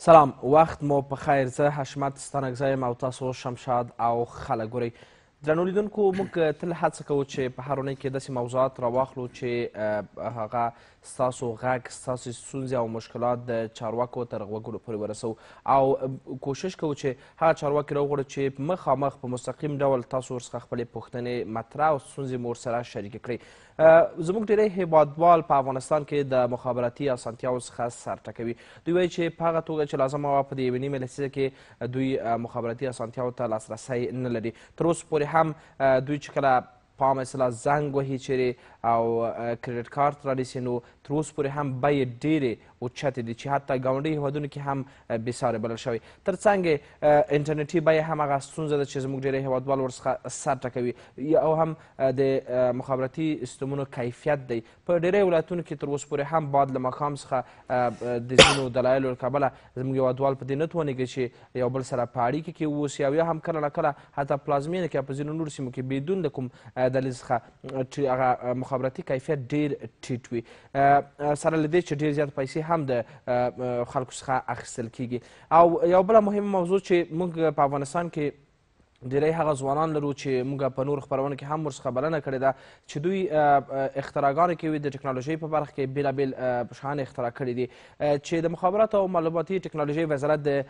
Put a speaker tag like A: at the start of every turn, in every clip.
A: سلام، وخت مو په خیر. زه حشمت ستانکزی یم او تاسو شمشاد او خلک ګورئ. درنو لیدونکو، موږ تل هڅه کوو چې په هر اونۍ کې داسې موضوعات راواخلو چې هغه ستاسو غږ، ستاسو ستونزې او مشکلات د چارواکو تر غوږونو پورې ورسوو او کوشش کوو چې هغه چارواکي راوغواړو چې مخامخ په مستقیم ډول تاسو ورڅخه خپلې پوښتنې مطرح او ستونزې مو ورسره شریکې کړئ. زموږ ډېری هیوادوال په افغانستان کې د مخابراتي اسانتیاوو څخه سر ټکوي. دوی وایي چې په هغه توګه چې لازمه وه په دې یوې نیمې لسیزه کې دوی مخابراتي اسانتیاوو ته لاسرسی نه لري. تر اوسه پورې هم دوی چې کله په عامه اصطلاح زنګ وهي چیرې او کریډټ کارت رانیسي، نو تر اوسه پورې هم بیې ډېرې اوچتې دي چې حتی ګاونډي هېوادونو کې هم بېسارې بلل شوی. تر څنګ انټرنیټي بیې هم هغه ستونزه ده چې زموږ ډېری هېوادوال ورڅخه سر ټکوي، او هم د مخابراتي سیستمونو کیفیت دی. په ډېری ولایتونو کې تر اوسه پورې هم باد له ماښام څخه د ځینو دلایلو له کبله زموږ هېوادوال په دې نه توانېږي چې یو بل سره په اړیکه کې واوسي، او یا هم کله نه کله حتی پلازمینه کې په ځینو نورو سیمو کې بدون د کوم دلیل څخه چې هغه مخابراتي کیفیت ډېر ټیټ وي، سره له دې چې ډېر زیات پیسې هم د خلکو څخه اخیستل کیږي. او یو بله مهمه موضوع چې موږ په افغانستان کې ډېری هغه ځوانان لرو چې موږ په نورو خپرونو کې هم ورڅخه بلنه کړې ده چې دوی اختراګانو کوي، د ټکنالوژۍ په برخه کې بېلابېل شیان اختراع کړي دي چې د مخابراتو او معلوماتي ټکنالوژۍ وزارت د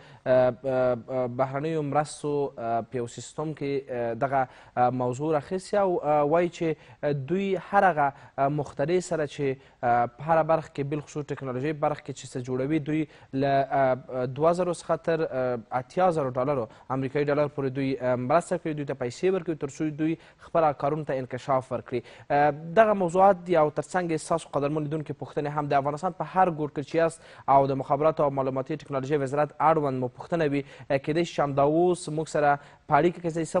A: بهرنیو مرستو په یو سیستم کې دغه موضوع راخیستې او وایي چې دوی هر هغه مخترع سره چې په هره برخه کې بالخصوص ټکنالوژۍ برخه کې چې څه جوړوي، دوی له 2000 څخه تر 80,000 ډالرو امریکایي ډالر پورې دوی مرسته کوي، دوی ته پیسې ورکوي تر څو دوی خپله کارونو ته انکشاف ورکړي. دغه موضوعات دي او تر څنګ ستاسو قدرمن لیدونکي پوښتنې هم د افغانستان په هر ګوټ کې چې یاست او د مخابراتو او معلوماتي ټکنالوژۍ وزارت اړوند مو پوښتنه وي، کیدای شي همدا اوس موږ سره په اړیکه کې ځئ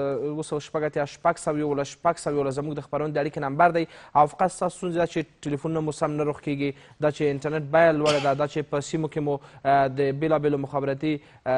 A: 0 زموږ د خپرونې د اړیکې نمبر دی او فقط ستاسو ستونزې ده چې ټلیفونونه مو سم نه روغ کېږي، دا چې انټرنیټ بیه لوړه ده، دا چې په سیمو کې مو د بېلابېلو مخابراتي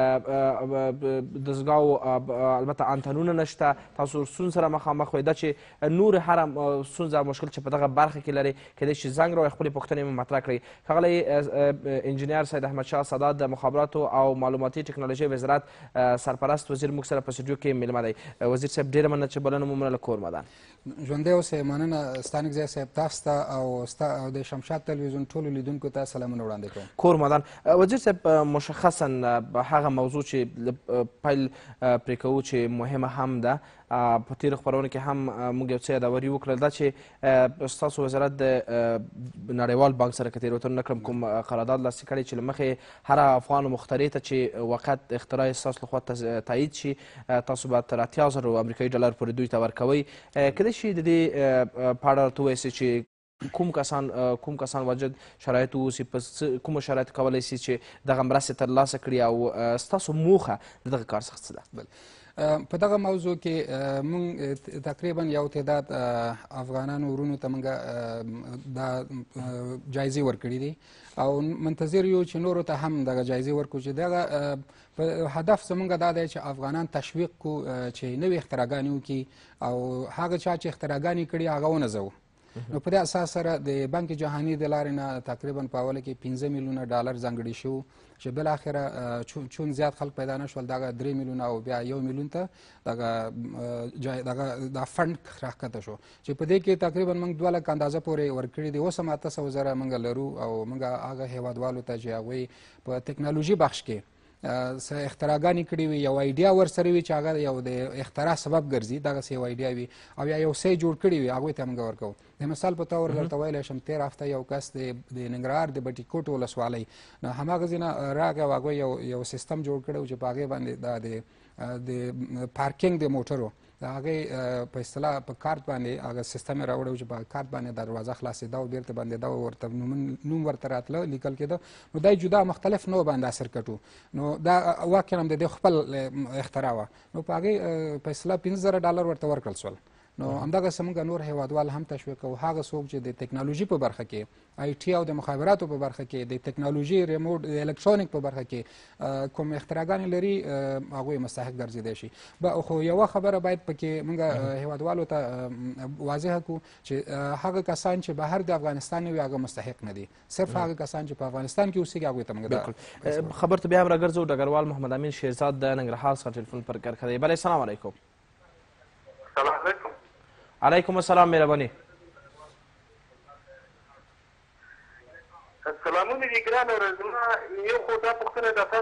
A: دستګاو البته انتنونه نشته، تاسو ستونزو سره مخامخ وئ، دا چې نور هر ستونزه او مشکل چې په دغه برخه کې لرئ کیدای شي زنګ راوړئ، خپلې پوښتنې مو مطرح کړئ. ښاغلی انجینیر سید احمدشاه سادات د مخابراتو او معلوماتي ټکنالوژۍ وزارت سرپرست وزیر موږ سره په سټوډیو کې میلمه دی. وزیر صاحب ډېره مننه چې بلنه مو منله. کور مدان
B: ژوندی اوسئ. مننه ستانکزی صاحب، تاسو ته او د شمشاد تلویزیون ټولو لیدونکو ته سلامونه وړاندې کوم.
A: کور مدان. وزیر صاحب، مشخصا هغه موضوع چې پیل پرې کوو چې مهمه هم ده، په تېرو خپرونو کې هم موږ یو څه یادوري وکړل، دا چې ستاسو وزارت د نړیوال بانک سره که تېروتنه نه کړم کوم قرارداد لاسلیک کړی چې له مخې هر افغان مخترع ته چې وقت اختراع یې ستاسو لخوا تایید شي، تاسو به تر 80,000 امریکایي ډالر پورې دوی ته ورکوئ. کیدای شي د دې په اړه راته ووایاست چې کوم کسان واجد شرایط واوسي، په کومو شرایطو کولی سي چې دغه مرستې ترلاسه کړي او ستاسو موخه د دغه کار څخه څه ده؟
B: په دغه موضوع کې موږ تقریبا یو تعداد افغانانو ورونو ته موږ دا جایزې ورکړي دي او منتظر یو چې نورو ته هم دغه جایزې ورکړو، چې دغه هدف زموږ دا دی چې افغانان تشویق کړو چې نوې اختراګانې وکړي او هغه چا چې اختراګانې کړي هغه ونځوو. نو په دې اساس سره د بانک جهاني د لارې نه تقریبا په اوله کې 15 میلیونه ډالر ځانګړي شو، چې بالاخره چون زیات خلک پیدا نه شول، دغه 3 میلیونه او بیا 1 میلیون ته دا فنډ راښکته شو، چې په دې کې تقریبا موږ 2 لک اندازه پورې ورکړي دي. اوس هم 800,000 موږ لرو او موږ هغه هیوادوالو ته چې هغوی په ټکنالوژي بخش کې څه اختراګانې کړي وي، یو ایډیا ورسره وي چې هغه یو د اختراع سبب ګرځي، دغسې یو ایډیا وي او یا یو څه جوړ کړي وي، هغوی ته موږ ورکوو. د مثال په طور درته ویلی شم، تېره هفته یو کس د ننګرهار د بټي کوټ ولسوالۍ نو هماغه ځینه راغی او هغوی یو سیستم جوړ کړی و چې په هغې باندې د پارکینګ د موټرو د هغې په اصطلاح په کارت باندې هغه سیستم یې راوړی و چې په کارت باندې دروازه خلاصېده او بېرته بندېده او ورته نوم ورته راتله لیکل کېده. نو دا جدا مختلف نوع باندې اثر کټو. نو دا واقعا د دې خپل اختراع وه. نو په هغې په اصطلاح 15,000 ډالر ورته ورکړل سول. نو همدغسې موږ نور هیوادوال هم تشویق کوو هغه څوک چې د ټکنالوژي په برخه کې آی ټي او د مخابراتو په برخه کې د ټکنالوژي ریموټ د الکترونیک په برخه کې کوم اختراګانې لري هغوی مستحق ګرځېدی شي خو یوه خبره باید پکې موږ هیوادوالو ته واضحه کړو چې هغه کسان چې بهر د افغانستان وي هغه مستحق نه دي صرف هغه کسان چې په افغانستان کې اوسېږي هغوی ته موږ
A: خبر ته بیا هم راګرځو ډګروال محمد امین شیرزاد د ننګرهار څخه ټلیفون پر کرښه دی. بله السلام علیکم.
C: السلام علیکم.
A: علیکم السلام. مهرباني.
C: سلامونه دي ګرانه زما یو خو دا پوښتنه ده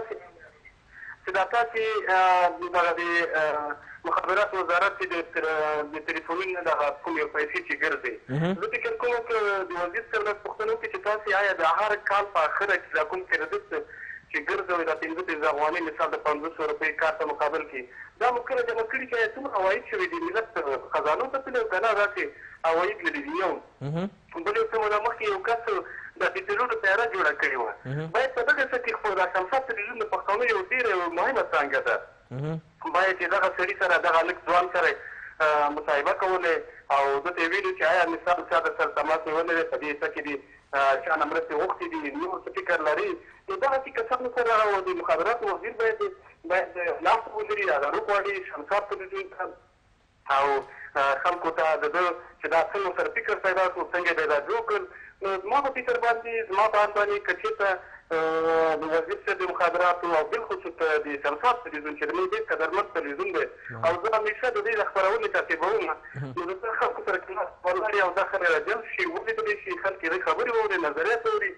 C: چې دا تاسې دغه د مخابرات وزارت چې د تلیفونونو دغه کوم یو پیسې چې ګرځي زه فکر کوم د وزیر صاحب نه پوښتنه وکړي چې تاسې آیا د هر کال په اخره کې دا کوم کریډټ چې ګرځوي دا 15 افغانۍ مثال د 500 روپۍ کار په مقابل کې دا مو کله جمع کړي چې څومره عواید شوي دي ملت خزانو ته تللي او که نه داسې عواید لري دي یو بل یو څه موده مخکې یو کس د ډیټیلونو تیاره جوړه کړې وه باید په دغه څه کې خو دا شمشاد تلویزیون د پښتنو یو ډېره مهمه څانګه ده باید چې دغه سړي سره دغه لږ ځوان سره مصاحبه کولی او ده ته یې ویلي چې آیا مثال چا د سره تماس نیولی دی په دې څه کې دي چا نه مرستې غوښتې دي نور څه فکر لري نو دغسې کسانو سره او د مخابراتو وزیر باید لاس ولري اداره غواړي شمشاد تلویزیون ته او خلکو ته د ده چې دا څنګه سره فکر پیدا کړو څنګه به یې دا جوړ کړل نو زما په فکر باندې زما په اند باندې که چېرته د وزیر صاحب د مخابراتو او بالخصوص د شمشاد تلویزیون چې زموږ ډېر قدرمند تلویزیون دی او زه همیشه د دې د خپرونې تعقیبوم نو د خلکو سره کلاس ولاړ او دا خبره راجلب شي ولیدلی شي خلک یې خبرې واوري نظریات واوري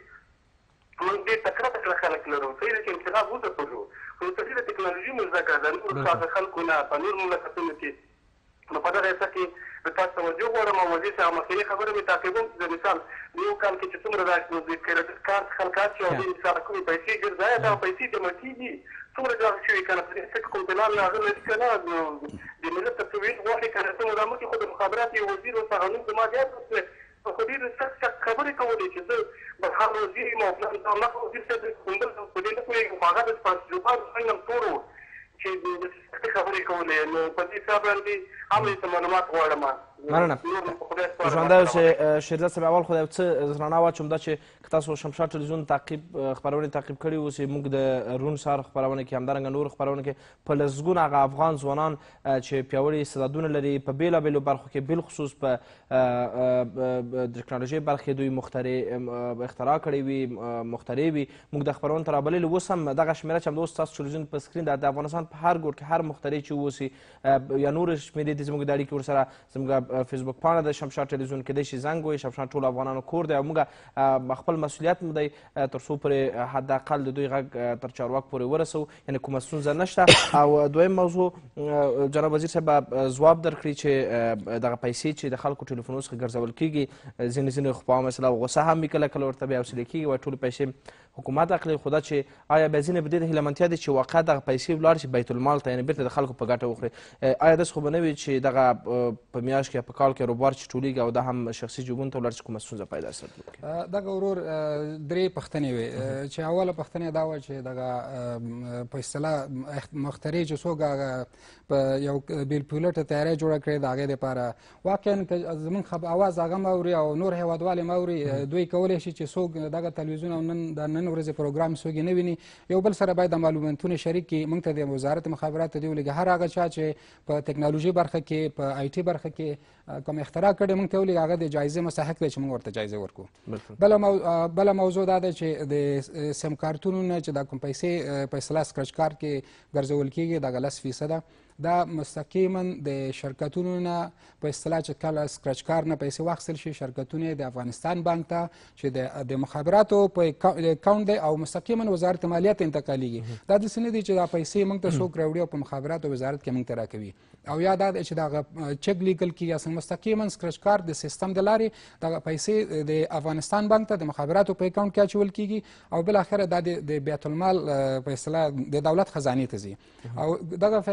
C: موږ ډېر تکړه خلک لرو صحیح ده چې انقلاب وځپلو خو ترې د ټکنالوژي مو زده کړه د نورو ستاسو خلکو نه په نور مملکتونو کې نو په دغه څه کې د تاسو توجه غواړم او وزیر صاحب مخکیني خبره مې تعقیبوم چې د مثال د یو کال کې چې څومره دا د کریډټ کارت خلک اچي او دوی مثال کومې پیسې ګرځي آیا دغه پیسې جمع کېږي څومره جمع شوي که نه په دې څه کې کوم پلان هغه لري که نه د ملت تسویل غواړي که نه څومره دا مخکې خو د مخابرات یو وزیر ورته قانون زما زیات وسوی خو ډېرې سخت خبرې کولې چې زه به هر وزیر یم او پلان مخ وزیر صاحب کوندل په دې نه پوهېږم خو هغه د تجرباتو څنګه هم تور و چې د سختې خبرې کولې نو په دې حساب باندې هم ورته معلومات غواړم.
A: مننه. ژوندی اوسې شیرزاد صاحب اول خو د یو څه رڼا واچوم دا چې که تاسو شمشاد تلویزیون خپرونې تعقیب کړي اوسئ موږ د روڼ سهار خپرونه کې همدارنګه نورو خپرونه کې په لسګونه هغه افغان ځوانان چې پیاوړي استعدادونه لري په بېلابېلو برخو کې بالخصوص په ټکنالوژۍ برخې کې دوی اختراع کړې وي مخترع وي موږ د خپرونې ته رابللي اوس هم دغه شمېره چې همدا اوس ستاسو تلویزیون په سکرین د افغانستان په هر ګوټ کې هر مخترع چې اوسي یا نور شمېرې دي زموږ د اړیکې ورسره زموږ فیسبوک پاڼه د شمشاد ټلویزیون کېدای شي زنګ ووایي شمشاد ټولو افغانانو کور دی او موږ خپل مسؤلیت مو دی تر څو پورې حداقل د دوی غږ تر چارواک پورې ورسوو یعنې کومه ستونزه نشته او دویم موضوع جناب وزیر صاحب ځواب درکړي چې دغه پیسې چې د خلکو ټلیفونونو څخه ګرځول کېږي ځینې خو په مثلا غوسه هم وي کله کله ورته بیا حوصلې کېږي وایي ټولې پیسې حکومت اخلي خو دا چې آیا بیا ځینې په دې د هیلهمنتیا دي چې واقعا دغه پیسې ولاړ شي بیت المال ته یعنې بېرته د خلکو په ګټه وخوري آیا داسې خو به نه وي چې دغه په میاشت کې په کال کې روبار چې ټولېږي او دا هم شخصي جیبونو ته ولاړ چې کومه ستونزه پیدا سي
B: دغه ورور درې پوښتنې وې چې اوله پوښتنه دا وه چې دغه په اصطلاح مخترع چې څوک هغه په یو بېلپولټه تیاری جوړه کړې د هغې دپاره واقعا که زموږ اواز هغه م اوري او نور هېوادوال یې م اوري دوی کولی شي چې څوک دغه تلویزیون او د نن ورځې پروګرام څوک یې نه ویني یو بل سره باید د معلوماتونه شریک کړي موږ ته د وزارت مخابراتو دې ولېږي هر هغه چا چې په ټکنالوژي برخه کې په آی ټي برخه کې کوم اختراع کړې موږ ته ولېږي هغه د جایزې مستحق دی چې موږ ورته جایزه ورکړو بله موضوع دا ده چې د سیم کارتونو نه چې دا کوم پیسې په اصطلاح سکرچ کارت کې ګرځول کېږي دغه 10% دا مستقیما د شرکتونو نه په اصطلاح چې کله سکرچ کار نه پیسې واخیستل شي شرکتونه د افغانستان بانک ته چې د مخابراتو په اکاونټ دی او مستقیما وزارت مالیه ته انتقالیږي دا داسې نه دي چې دا پیسې موږ ته څوک راوړي او په مخابراتو وزارت کې موږ ته راکوي او یا دا چې دغه چک لیکل کېږي اصلا مستقیما سکرچ کار د سیستم د لارې دغه پیسې د افغانستان بانک ته د مخابراتو په اکاونټ کې اچول کېږي او بالاخره دا د بیت المال په اصطلاح د دولت خزانې ته ځي او دغه فیصله د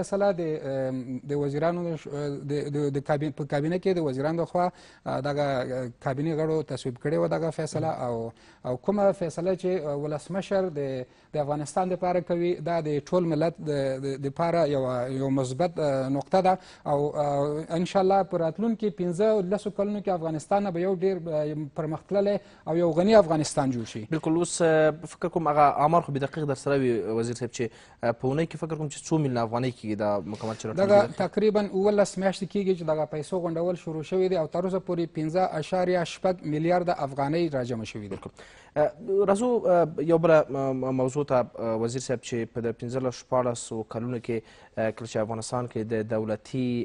B: د وزیرانو د کابینه کې د وزیرانو لخوا دغه کابینې غړو تصویب کړې وه دغه فیصله او کومه فیصله چې ولسمشر د افغانستان دپاره کوي دا د ټول ملت دپاره یو مثبت نقطه ده او انشاءالله په راتلونکي 15 کلونو کې افغانستان نه به یو ډېر پرمختللی او یو غني افغانستان جوړ شي.
A: بالکل. اوس فکر کوم هغه آمار خو بدقیق در سره وي وزیر صاحب چې په اونۍ کې فکر کوم چې 2 میلیونه افغانۍ کېږي دا مکمل چې
B: دغه تقریبا 18 میاشتې کېږي چې دغه پیسو غونډول شروع شوي دي او تر اوسه پورې 15.6 میلیارده افغانۍ راجمع شوي دي.
A: راځو یو بله موضوع ته وزیر صاحب چې په د 15-14 کلونو کې کله چې افغانستان کې د دولتي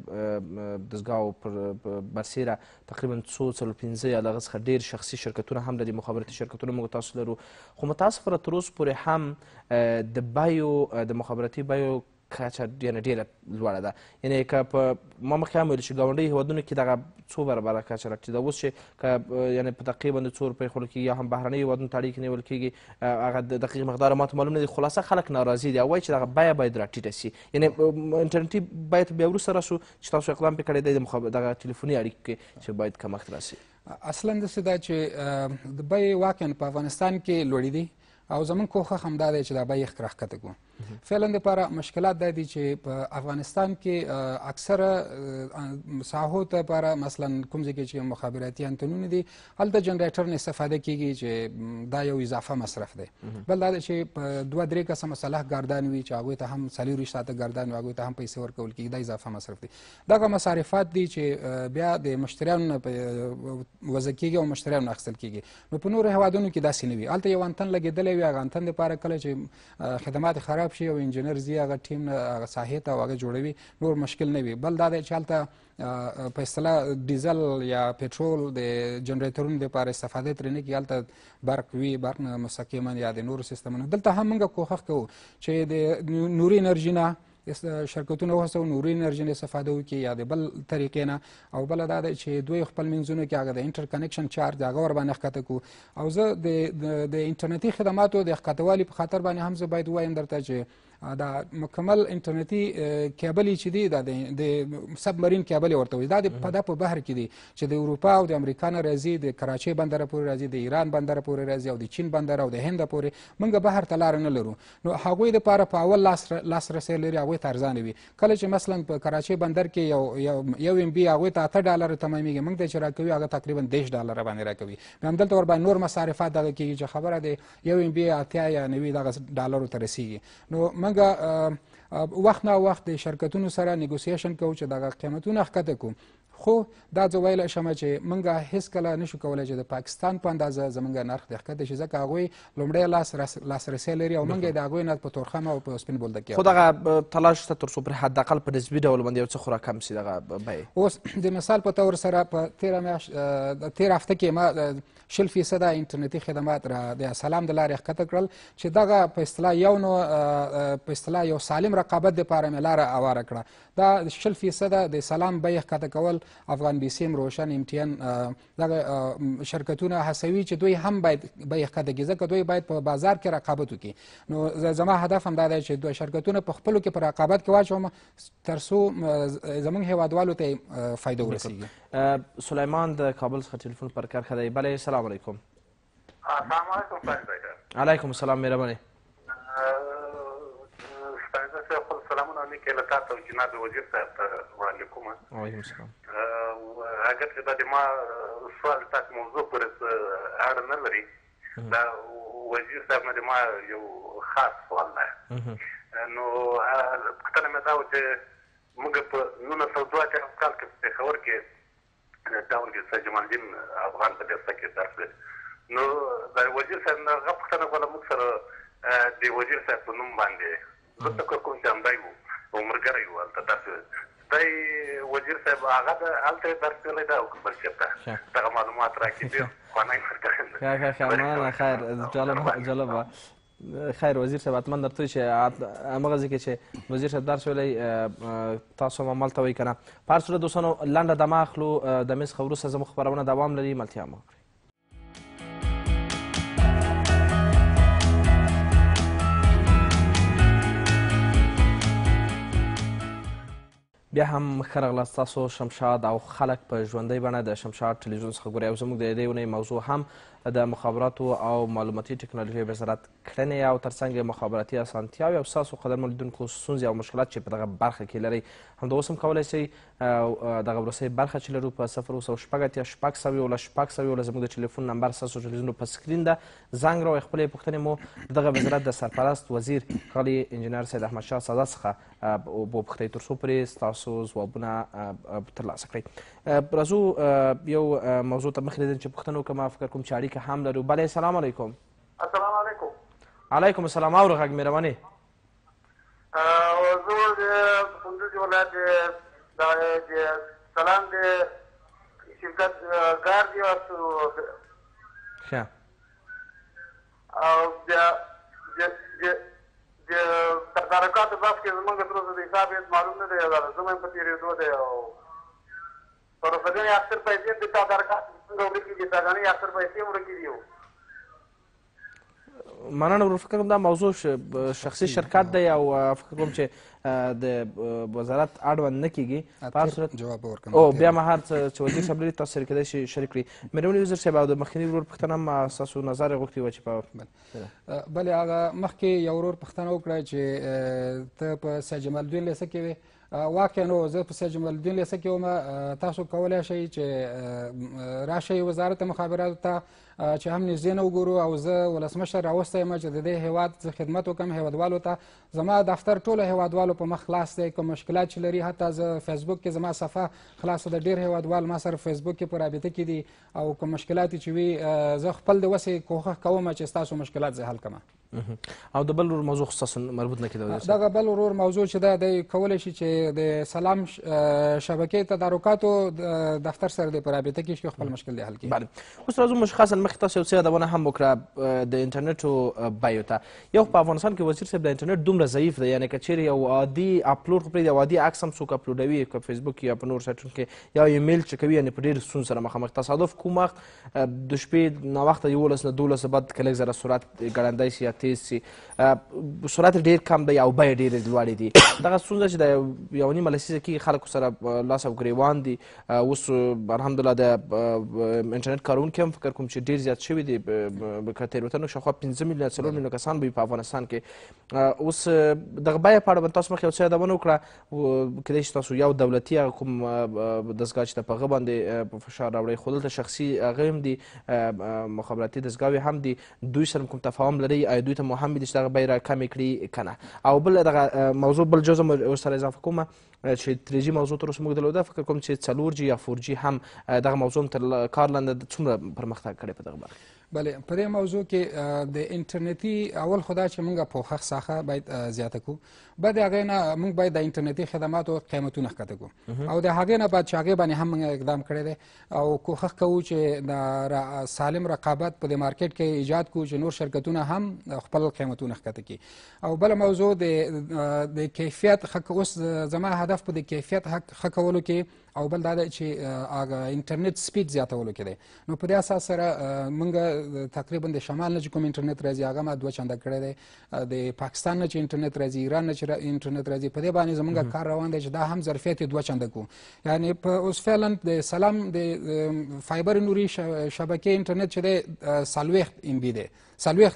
A: دستګاو پر برسیره تقریبا 2.5 یا له هغه څخه ډېر شخصي شرکتونه هم لري، مخابراتي شرکتونه موږ تاسو لرو، خو متاسفانه تر اوسه پورې هم د بیو د مخابراتي بیو کچه ډېره لوړه ده. یعنې که په ما مخکې هم ویل چې ګاونډي هېوادونو کې دغه 2 برابره کچه راټیټه. اوس چې که یعنې په دقیق باندې 2 روپۍ خوړل کېږي یا هم بهرنیو هېوادونو ته اړیکې نیول کېږي هغه د دقیق مقدار ماته معلوم نه دی. خلاصه خلک ناراضي دي او وایي چې دغه بیه باید راټیټه سي. یعنې انټرنټي بیې ته بیا وروسته راسو چې تاسو اقدام پرې کړی دی دغه ټلیفوني اړیکو کې چې باید کمښت راسي.
B: اصلا داسې ده چې د بیې واقعا په افغانستان کې لوړې دي او زمونږ کوښښ همدا دی چې دا بیې راښکته کړو. فعلا دپاره مشکلات دا دي چې په افغانستان کې اکثره ساحو دپاره مثلا کوم ځای کې چې مخابراتي انتنونه دي هلته جنریټر نه استفاده کېږي چې دا یو اضافه مصرف دی. بل دا دی چې په 2-3 قسمه سلاح ګاردان وي چې هغوی ته هم 24 ساعته ګاردان وي، هغوی ته هم پیسې ورکول کېږي، دا اضافه مصرف دی. دغه مصارفات دي چې بیا د مشتریانو نه وضع کېږي او مشتریانو نه اخیستل کېږي. نو په نورو هېوادونو کې داسې نه وي. هلته یو انتن لګېدلی وي، هغه انتن دپاره کله چې خدمات خراب شي او انجینر ځي هغه ټیم نه هغه ساحې ته او هغه جوړوي، نور مشکل نه وي. بل دا دی چې هلته په اصطلاح ډیزل یا پټرول د جنریټرونو دپاره استفاده ترې نه کېږي، هلته برق وي، برق نه مستقیما یا د نورو سیستمونو. دلته هم موږ کوښښ کوو چې د نوري انرژي نه شرکتونه وهڅوو نوري انرژي نه استفاده وکړي یا د بل طریقې نه. او بله دا ده چې دوی خپل منځونو کې هغه د انټر کنیکشن چارج هغه ورباندې ښکته کړو. او زه د انټرنیټي خدماتو د ښکته په خاطر باندې هم زه باید ووایم درته چې دا مکمل انټرنیټي کیبل چې دی دا د سبمرین کیبل ورته وایي، دا په بحر کې دی چې د اروپا او د امریکا نه راځي، د کراچۍ بندره پورې راځي، د ایران بندره پورې راځي او د چین بندره او د هند پورې. موږ بحر ته لاره نه لرو. نو هغوی دپاره په اول لاسرسی لري، هغوی ته ارزانه وي. کله چې مثلا په کراچۍ بندر کې یو ام بي هغوی ته $8 تمامیږي، موږ ته چې راکوي هغه تقریبا $10 باندې راکوي. نو همدلته ورباندې نور مصارفات دغه کېږي چې خبره د یو ام بي 80 یا 90 دغه $ته رسیږي. نو وخت نه وخت د شرکتونو سره نیګوسیشن کوو چې دغه قیمتونه ښکته کړو. خو دا زه ویلی شم چې موږ هېڅکله نشو کولی چې د پاکستان په اندازه زموږ نرخ د ښکته شي، ځکه هغوی لومړی لاسرسی لري او موږ یې د هغوی نه په تورخم او په سپین بولدک کې.
A: خو دغه تلاش شته تر څو پورې حداقل په نسبي ډول باندې یو څه خو راکم سي دغه بیې. اوس
B: د مثال په طور سره په تېره هفته کې ما 20% انټرنیټي خدمات د سلام د لارې ښکته کړل چې دغه په اصطلاح یو سالم رقابت دپاره مې لاره هواره کړه. دا 20% د سلام بیې ښکته کول افغان بي سیم، روشن، MTN دغه شرکتونه هڅوي چې دوی هم باید بیې ښکته کړي، ځکه دوی باید په بازار کې رقابت وکړي. نو زما هدف هم دا دی چې دوی شرکتونه په خپلو کې په رقابت کې واچوم تر څو زموږ هېوادوالو ته فایده ورسیږي.
A: سلیمان د کابل څخه ټلیفون پر کرښه دی. بله، السلام علیکم.
C: السلام علیکم فایز.
A: علیکم السلام، مهرباني.
C: سلامونه نیکې له تاسو او جناب وزیر صاحب ته وړاندې کوم.
A: وعلیکم السلام.
C: اگر چې دا د ما سوال تاسو موضوع پورې اړه نه لري، دا وزیر صاحب نه د ما یو خاص سوال دی. نو پوښتنه مې دا وه چې موږ په 1982 کال کې په پېښور کې داور سید جمال الدین افغان په درسه کې درس دی. نو د وزیر صاحب نه هغه پوښتنه کوله موږ سره د وزیر صاحب په نوم باندې زه فکر کوم چې همدای و عمرګری و هلته درس دی وزیر صاحب هغه هلته درس ویلی ده او که بل چېرته دغه معلومات راکړي ډېر خوانی
A: مننه. خیر، جالبه. خیر وزیر صاحب حتما درته وایي چې همغه ځای کې چې وزیر صاحب درس ویلی تاسو هم همالته وایي که نه. په هر صورت دوستانو لنډه دمه اخلو، د میز څخه وروسته زموږ خپرونه دوام لري. ملتیا مو وکړئ. بیا هم ښه راغلاست تاسو شمشاد او خلک په ژوندۍ بڼه د شمشاد ټلویزیون څخه ګورئ او زموږ د دې اونۍ موضوع هم د مخابراتو او معلوماتي ټکنالوژۍ وزارت کړنې او ترڅنګ مخابراتي اسانتیاوې او ستاسو قدرمنو لیدونکو ستونزې او مشکلات چې په دغه برخه کې لرئ همدغوس هم کولی شئ دغه وروستۍ برخه چې لرو په 0 زموږ د ټلیفون نمبر ستاسو ټلویزیون په سکرین ده زنګ راوړئ خپلې پوښتنې مو د دغه وزارت د سرپرست وزیر ښاغلي انجینر سید احمدشاه ساده څخه وپوښتئ تر څو پورې ستاسو ځوابونه ترلاسه کړئ. راځو یو موضوع ته مخکې له دې چې پوښتنه وکړم فکر کوم چې اړیکه هم لرو. بله السلام علیکم.
C: السلام علیکم.
A: علیکم السلام. اورو غږ مهرباني.
C: زه د کندوز ولایت د سلام د شرکت ګارد یاستو
A: ښه
C: او د تدارکاتو بحث کې زموږ تر اوسه د حساب هېڅ معلوم نه دی زموږ په تېرېدو دی او پروفیسرانې اکثر پیسې د تدارکات څنګه ورکې دي تاګانې اکثر پیسې ورکې دي.
A: مننه ورور فکر کوم دا موضوع شخصي شرکت دی او فکر کوم چې د وزارت اړوند نه کیږي په هر صورت
B: جواب ورکړم
A: او بیا مهار چې وزیر صاحب لري تاسو سره کېدای شي شریک کړي. مهرباني وزیر صاحب او د مخکني ورور پوښتنه هم ستاسو نظر یې غوښتي وه چې په
B: بلې هغه مخکې یو ورور پوښتنه وکړه چې ته په سید جمال الدین لیسه کې وې. واقعا نو زه په سید جمال الدین لیسه کې وم. تاسو کولی شئ چې راشئ وزارت مخابراتو ته چې هم نږدې نه وګورو او زه ولسمشر راوستی یم چې د دې هیواد زه خدمت وکړم هیوادوالو ته. زما دفتر ټولو هیوادوالو په مخ خلاص دی. کوم مشکلات چې لري حتی زه فیسبوک کې زما صفحه خلاصه د ډېر هیوادوال ما سره فیسبوک کې په رابطه کې دي او کوم مشکلات چې وي زه خپل د وسې کوښښ کوم چې ستاسو مشکلات زه حل کړم.
A: او د بل ورور موضوع خصوصا مربوط نه کېده
B: دغه بل ورور موضوع چې ده دی کولی شي چې د سلام شبکې تدارکاتو دفتر سره د په رابطه کې شي خپل مشکل دی حل کړي.
A: بله اوس راځو مشخصا مخکې تاسو یو څه یادونه هم وکړه د انټرنیټو بیو ته. یو په افغانستان کې وزیر صاحب د انټرنیټ دومره ضعیف دی یعنې که چیرې یو عادي اپلوډ خو پرېږدي یو عادي عکس هم څوک اپلوډوي که فیسبوک یا په نورو سایټونو کې یا ایمیل چې کوي یعنې په ډېر ستونزو سره مخامخ. تصادف کوم وخت د شپې ناوخته 11 نه 12 بعد که لږ ذره سرعت ګړندی سي یا تیز سي سرعت ډېر کم دی او بیې ډېرې لوړې دي. دغه ستونزه چې د یو نیمه لسیزه کې خلکو سره لاس او ګریوان دي. اوس الحمدلله د انټرنیټ کاروونکي هم فکر کوم چې ډېر زیات شوي دي. که تېروتنه شاوخوا 5 میلیونه 4 میلیونه کسان به وي په افغانستان کې. اوس دغه بیه په اړه به تاسو مخکې یو څه یادونه وکړه. کېدای شي تاسو یو دولتي هغه کوم دستګاه چې ده په هغه باندې فشار راوړئ خو دلته شخصي هغه هم دي مخابراتي دستګاوې هم دي. دوی سره کوم تفاهم لرئ آیا دوی ته مهم دي چې دغه بیې راکمې کړي که نه؟ او بل دغه موضوع بل جزء ورسره اضافه کومه چې 3G موضوع تر اوسه موږ درلوده فکر کوم چې 4G یا 4G هم دغه موضوع تر کار لاندې څومره پرمختګ کړی په دغه برخه؟
B: بله په دې موضوع کې د انټرنیټي اول خدا چې موږ پوښښ ساحه باید زیاته کړو. بعد د هغې نه موږ باید د انټرنیټي خدماتو قیمتونه ښکته کړو او د هغې نه بعد چې هغې باندې هم موږ اقدام کړی دی او کوښښ کوو چې د سالم رقابت په دې مارکیټ کې ایجاد کړو چې نور شرکتونه هم خپل قیمتونه ښکته کړي. او بله موضوع د کیفیت اوس زما هدف په د کیفیت ښه کولو کې او بل دا دی چې هغه انټرنیټ سپیډ زیاتولو کې دی. نو په دې اساس سره موږ تقریبا د شمال نه چې کوم انټرنیټ راځي هغه ما 2 چنده کړی دی. د پاکستان نه چې انټرنیټ راځي ایران نه چې انټرنیټ راځي په دې باندې زموږ کار روان دی چې دا هم ظرفیت یې 2 چنده کړو. یعنې په اوس فعلا د سلام د فایبر نوري شبکې انټرنیټ چې دی 40 MB دی 40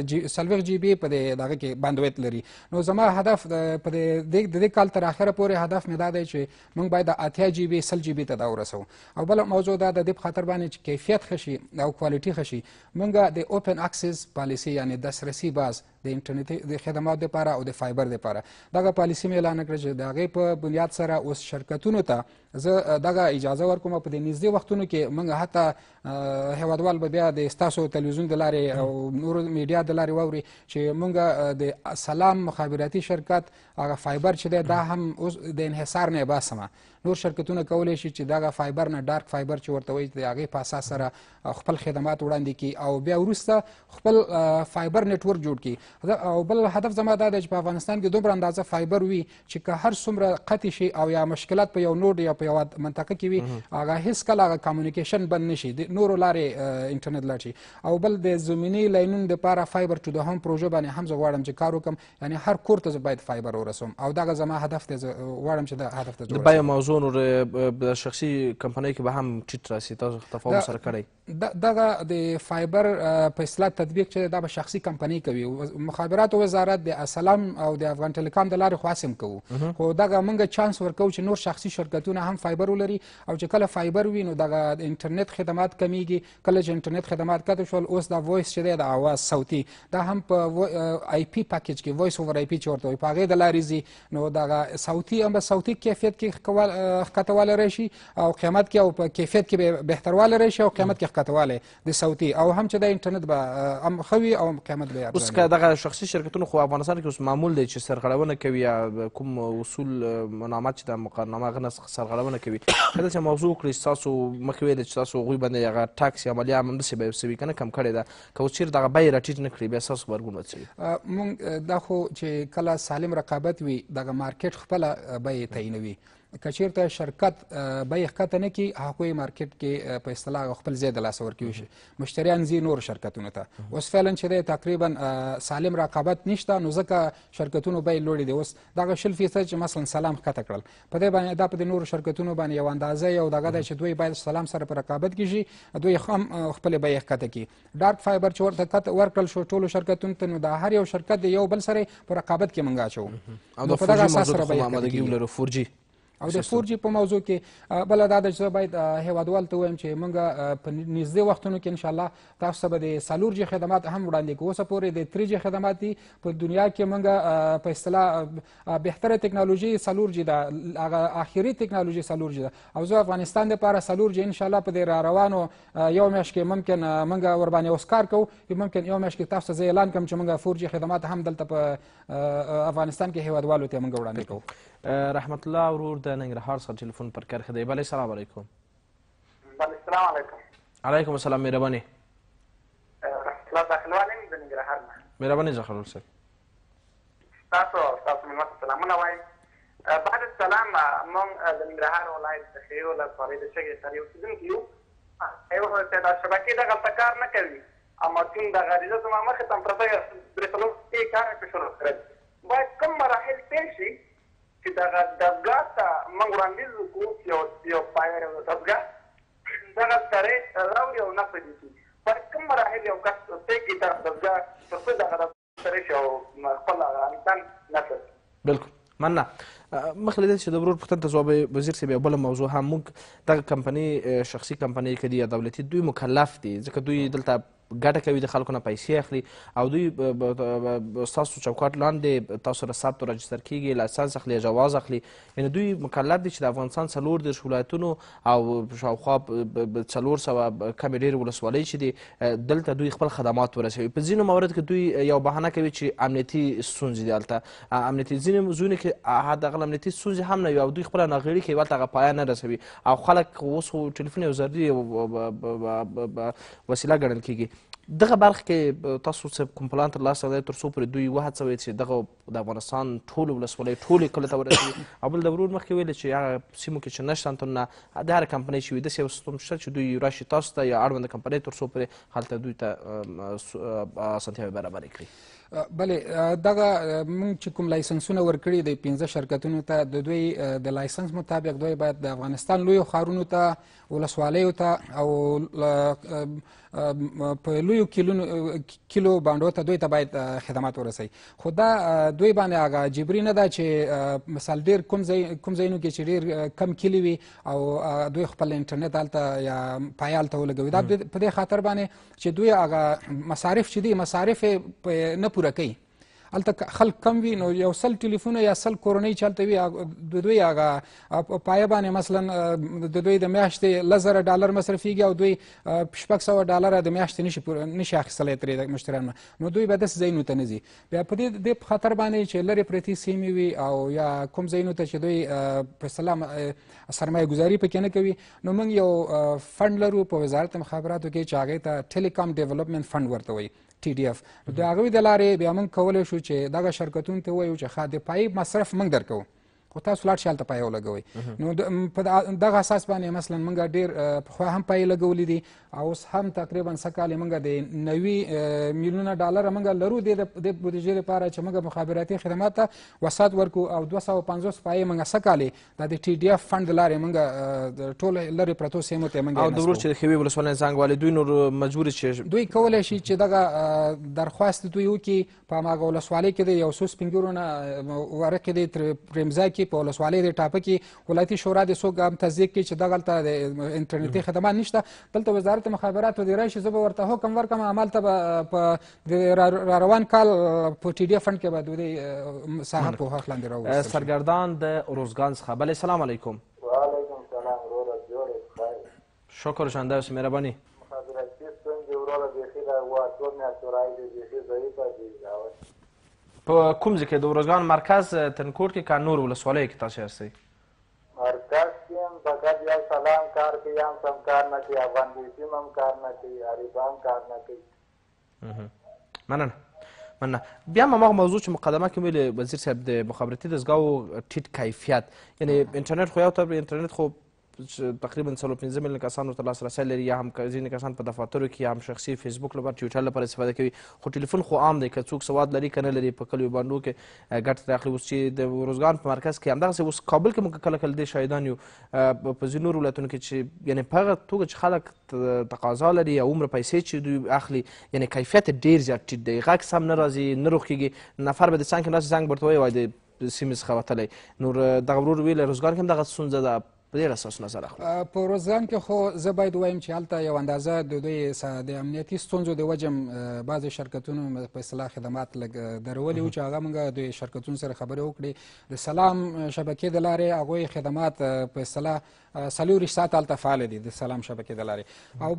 B: GB په دغه کې باندویت لري. نو زما هدف په دې کال تر اخره پورې هدف مې دا دی چې موږ باید 80 GB 100 GB ته دا ورسوو. او بله موضوع دا د دې په خاطر باندې چې کیفیت ښه شي او کوالټي ښه شي موږ د اوپن اکسس پالیسي یعنې دسترسي باز د انټرنیټي د خدماتو لپاره او د فایبر لپاره دغه پالیسي مې اعلان کړه چې د هغې په بنیاد سره اوس شرکتونو ته زه دغه اجازه ورکوم په دې نږدې وختونو کې موږ حتی هیوادوال به بیا د ستاسو تلویزیون د لارې او نورو میډیا د لارې واوري چې موږ د سلام مخابراتي شرکت هغه فایبر چې دی دا هم اوس د انحصار نه یې باسمه. نور شرکتونه کولی شي چې دغه فایبر نه ډارک فایبر چې ورته وایي د هغې په اساس سره خپل خدمات وړاندې کړي او بیا وروسته خپل فایبر نیټورک جوړ کړي. او بل هدف زما دا دی چې په افغانستان کې دومره اندازه فایبر وي چې که هر څومره قطع شي او یا مشکلات په یو نوډ یا په یوه منطقه کې وي هغه هېڅکله هغه کامیونیکیشن بند نه شي د نورو لارې انټرنیټ لاړ شي. او بل د زمیني لاینونو دپاره فایبر ټو د هوم پروژه باندې هم زه غواړم چې کار وکړم، یعنې هر کور ته زه باید فایبر ورسوم او دغه زما هدف دی. زه غواړم چې دا هدف ته
A: د بیه موضوع نور د شخصي کمپنۍ کې به هم ټیټ راسي، تاسو تفاهم سره کړی؟
B: دغه د فایبر په اصطلاح تطبیق چې دا به شخصي کمپنۍ کوي. مخابراتو وزارت د اسلام او د افغان ټلیکام د لارې خو هڅې هم کوو، خو دغه موږ چانس ورکوو چې نور شخصي شرکتونه هم فایبر ولري او چې کله فایبر وي نو دغه انټرنیټ خدمات کمیږي. کله چې انټرنیټ خدمات کته شول اوس دا وایس چې دی د اواز صوتي دا هم په آی پی پاکیج کې وایس اوور آی پی چې ورته وایي په هغې د لارې ځي، نو دغه صوتي هم به صوتي کیفیت کې ښکته راشي او قیمت کې او په کیفیت کې به بهتروالی راشي او قیمت کې ښکته د صوتي او هم چې د انټرنیټ به هم ښه وي او قیمت به
A: اوس که دغه شخصي شرکتونه خو افغانستان کې اوس معمول دی چې سرغړونه کوي یا کوم اصول منامات چې د مقررنامه هغه نه سرغړونه کوي. که داسې موضوع وکړي چې تاسو مخکې ویلې چې تاسو هغوی باندې هغه ټاکس یا مالیه هم همداسې به څه وي که نه کم کړې ده، که اوس چېرې دغه بیې راټیټ نه کړي بیا ستاسو غبرګون به څه وي؟
B: مونږ دا خو چې کله سالم رقابت وي دغه مارکیټ خپله بیې تعینوي. که چېرته شرکت بیې ښکته نه کړي هغوی مارکیټ کې په اصطلاح خپل ځای د لاسه ورکوي، مشتریان ځي نورو شرکتونو ته. اوس فعلا چې دی تقریبا سالم رقابت نشته نو ځکه شرکتونو بیې لوړې دي. اوس دغه 20% چې مثلا سلام ښکته کړل په دې باندې دا په د نورو شرکتونو باندې یو اندازه یو دغه دی چې دوی باید سلام سره په رقابت کې شي، دوی هم خپلې بیې ښکته کړي. ډارک فایبر چې ورته ورکړل شو ټولو شرکتونو ته نو د هر یو شرکت د یو بل سره په رقابت کې موږ اچوو
A: او په دغه اساس سره بیې آمادګي ولرو 4G
B: او د 4G په موضوع کې بله دا ده چې زه باید هیوادوالو ته ووایم چې موږ په نږدې وختونو کې انشاءالله تاسو ته به د 4G خدمات هم وړاندې کوو. اوسه پورې د 3G خدمات دي په دنیا کې موږ په اصطلاح بهتره تکنالوژي 4G ده، هغه آخري تکنالوژي 4G ده او زه افغانستان دپاره 4G انشاءالله په دې را روانو یو میاشت کې ممکن موږ ورباندې اوس کار کوو، ممکن یو میاشت کې تاسو ته زه اعلان کړم چې موږ 4G خدمات هم دلته په افغانستان کې هیوادوالو ته موږ وړاندې کوو.
A: رحمت الله ورور د ننګرهار څخه ټلیفون پر کرښه دی. بله السلام علیکم.
C: بله السلام علیکم.
A: علیکم السلام. مهرباني.
C: رحمت الله داخلوال یم د ننګرهار نه.
A: مهرباني زخرول صاحب.
C: تاسو مېلمه ته سلامونه وایم. بعد السلام موږ د ننګرهار ولایت د خیو ولسوالۍ د شګې سرې اوسېدونکي یو. چې دا شبکې دغلته کار نه کوي او ماشین د غریزه زما مخې ته پرته درې څلور دقیقې کار یې شروع کړی. باید کوم مراحل تېر شي چې دغه دبګاه ته موږ وړاندیز وکړو چې یو دبګاه دغه سړی راوړي او نصب یې کړي. باید کوم مراحل یو کس طی کړي دغه دبګاه تر څو دغه سړی شي او خپل افغانستان نصب.
A: بلکل مننه. مخکې له دې چې د ورور پوښتنې ته ځواب وزیر صاحب یو بله موضوع هم موږ دغه کمپنۍ شخصي کمپنۍ که دي یا دولتي دوی مکلف دي ځکه دوی دلته ګټه کوي د خلکو نه پیسې اخلي او دوی ستاسو چوکاټ لاندې تاسو سره ثبت او رجستر کیږي، لایسنس اخلي، جواز اخلي، یعنې دوی مکلف دي چې د افغانستان 34 ولایتونو او شاوخوا 400 کمې ډېرې ولسوالۍ چې دي دلته دوی خپل خدمات ورسوي. په ځینو موارد کې دوی یو بهانه کوي چې امنیتي ستونزې دي هلته امنیتي ځینې ځایونو کې دغه امنیتي ستونزې هم نه وي او دوی خپله ناغېړي کوي هلته هغه پایه نه رسوي او خلک اوس خو ټلیفون یو ضروري وسیله ګڼل کېږي. دغه برخه کې تاسو څه کوم پلان ترلاسه کړی تر څو پورې دوی وهڅوئ چې دغه د افغانستان ټولو ولسوالۍ ټولې کلي ته ورسوي او بل د ورور مخکې ویلې چې هغه سیمو کې چې نشته انتنونه د هرې کمپنۍ چې وي داسې یو سیستم شته چې دوی راشي تاسو ته یا اړونده کمپنۍ تر څو پورې هلته دوی ته اسانتیاوې برابرې کړي.
B: بله دغه موږ چې کوم لایسنسونه ورکړي د 15 شرکتونو ته د دوی د لایسنس مطابق دوی باید د افغانستان لویو ښارونو ته ولسوالیو ته او په لویو کیلو بانډو ته دوی ته باید خدمات ورسوي. خو دا دوی باندې هغه جبري نه ده چې مثال ډېر کوم ځایونو کې چې ډېر کم کلي وي او دوی خپل انټرنیټ هلته یا پایه هلته ولګوي. دا په دې خاطر باندې چې دوی هغه مصارف چې دي مصارف یې نه پوره کوي هلته خلک کم وي نو یو 100 ټلیفونه یا 100 کورنۍ چې هلته وي د دوی هغه پایه باندې مثلا د دوی د میاشتې $10,000 مصرفیږي او دوی $600 د میاشتې نشي اخیستلی ترې د مشتریانو نو دوی به داسې ځایونو ته نه ځي. بیا په دې خطر باندې چې لرې پرتې سیمې وي او یا کوم ځایونو ته چې دوی په اصطلاح سرمایه گذاري پکې نه کوي نو موږ یو فنډ لرو په وزارت مخابراتو کې چې هغې ته ټیلیکام ډیولپمنټ فنډ ورته وایي TDF. د هغوی د لارې بیا موږ کولی شو چې دغه شرکتونو ته ووایو چې ښه د پایې مصرف موږ درکوو خو تاسو لاړ شئ هلته پایه ولګوئ. نو په دغه اساس باندې مثلا موږ ډېر پخوا هم پایې لګولې دي او اوس هم تقریبا څه کال موږ د $90 میلیونه موږ لرو د بودیجې لپاره چې موږ مخابراتي خدمات ته وسعت ورکو او 250 پایې موږ څه کالې د TDF فنډ د لارې موږ ټول لرې پرتو سیمو ته موږ
A: او د ورور چې د ښوي ولسوالۍ زنګ والي دوی نور مجبور چې
B: دوی کولی شي چې دغه درخواست دوی وکړي په هماغه ولسوالۍ کې د یو څو سپین ږیرو ورقې دی پرېمزا کې په ولسوالۍ د ټاپه کې ولایتي شورا د څوک هم تصدیق کړي چې دغلته د انټرنیټي خدمات نشته دلته وزارت مخابراتو د راشي زه به ورته حکم ورکړم همالته به په د روان کال په TDF فنډ کې به د دوی ساحه پوهاخ لاندې راوستل
A: سرګردان د روزګان څخه بله سلام علیکم.
D: وعلیکم سلام وروره جوړې خیر
A: شکر شانده اوسې مهرباني.
D: مخابراتي ستونزې وروره بیخي دا څو میاشتو راهیسې بیخي ضعیفه دي
A: په کوم ځای کې د روزګان مرکز تنکوټ کې که نور ولسوالیو کې تاسو یاستئ؟
D: مرکز کې هم فقط یا سلام کار کوي هم سم کار نه کوي افغان بیسیم هم کار نه کوي عریبه هم کار نه کوي.
A: مننه. بیا هم هماغه موضوع چې مقدمه کې ویلې وزیر صاحب د مخابراتي دستګاو ټیټ کیفیت یعنی انټرنیټ خو یو طرف انټرنیټ خو تقریبا 4-5 میلیون کسان ورته لاسرسی لري یا هم ځینې کسان په دفاترو کې یا هم شخصي فیسبوک لپاره ټویټر لپاره استفاده کوي خو ټلیفون خو عام دی که څوک سواد لري که نه لري په کلیو بانډو کې ګټه ترې اخلي. اوس چې د روزګان په مرکز کې همدغسې اوس کابل کې موږ کله کله دې شاهدان یو په ځینو نورو ولایتونو کې چې یعنې په هغه توګه چې خلک تقاضا لري یا عمره پیسې چې دوی اخلي یعنې کیفیت ډېر زیات ټیټ دی غږ سم نه راځي نه روغ کېږي نفر به د څنګ کې ناست زنګ ورته وایي د سیمې څخه وتلی نور دغه ورور ویلی روزګان کې هم دغه ستونزه ده په دې اساس نظر اخلو.
B: په روزګان کې خو زه باید ووایم چې هلته یو اندازه د دوی د امنیتي ستونزو د وجه بعضې شرکتونو په اصطلاح خدمات لږ درولي وو چې هغه موږ د شرکتونو سره خبرې وکړې د سلام شبکې د لارې هغوی خدمات په اصطلاح 40 ساعت هلته فعاله دي د سلام شبکې د لارې او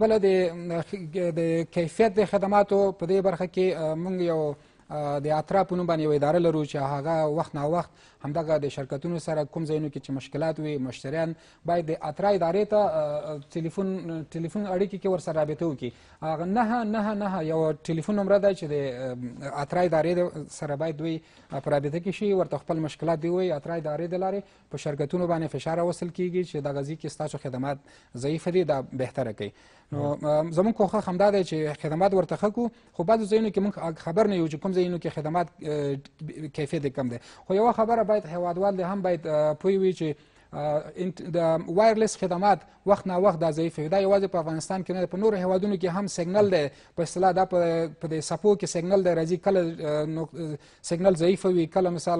B: بله د کیفیت د خدماتو په دې برخه کې موږ یو د اترا په نوم باندې یو اداره لرو چې هغه وخت نا وخت همدغه د شرکتونو سره کوم ځایونو کې چې مشکلات وي مشتریان باید د اترا ادارې ته ټلیفون اړیکې کې ورسره رابطه وکړي. هغه 999 یو ټلیفون نمره ده چې د اترا ادارې سره باید دوی په رابطه کې شي ورته خپل مشکلات دی وایي اترا ادارې د لارې په شرکتونو باندې فشار راوستل کېږي چې دغه ځای کې ستاسو خدمات ضعیفه دي دا بهتره کوي. نو زموږ کوښښ همدا دی چې خدمات ورته ښه کړو خو بعضو ځایونو کې موږ خبر نه یو چې کوم ځایونو کې خدمات کیفیت کم دی. خو یوه خبره باید هیوادوال هم باید پوه وي چې د وایرلیس خدمات وخت نا وخت دا ضعیف وي. دا یوازې په افغانستان کې نه په نورو هیوادونو کې هم سیګنل دی په اصطلاح دا په د څپو کې سیګنل دی راځي کله سیګنل ضعیف وي کله مثال